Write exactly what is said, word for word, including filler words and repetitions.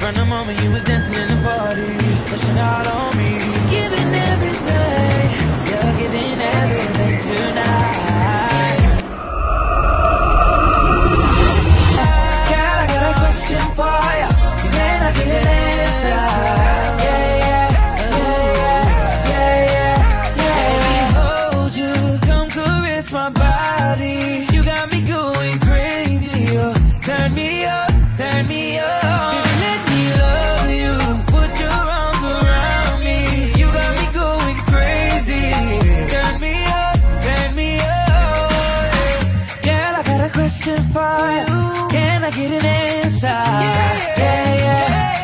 From the moment you was dancing in the party, pushing out on me, giving everything, you're giving everything tonight. Girl, I got a question for you. Can I get an answer? Yeah, yeah, yeah, yeah, yeah, yeah. Let me hold you, come caress my body. You got me going crazy. Oh, turn me up, turn me up. Baby, let me love you. Put your arms around me. You got me going crazy. Turn me up, turn me up. Girl, I got a question for you. Can I get an answer? Yeah, yeah, yeah.